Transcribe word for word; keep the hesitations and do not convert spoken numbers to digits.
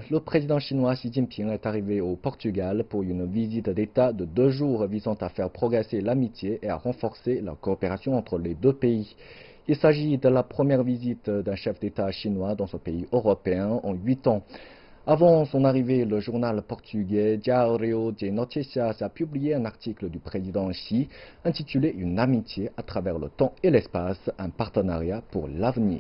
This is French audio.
le président chinois Xi Jinping est arrivé au Portugal pour une visite d'État de deux jours visant à faire progresser l'amitié et à renforcer la coopération entre les deux pays. Il s'agit de la première visite d'un chef d'État chinois dans ce pays européen en huit ans. Avant son arrivée, le journal portugais Diário de Notícias a publié un article du président Xi intitulé « Une amitié à travers le temps et l'espace, un partenariat pour l'avenir ».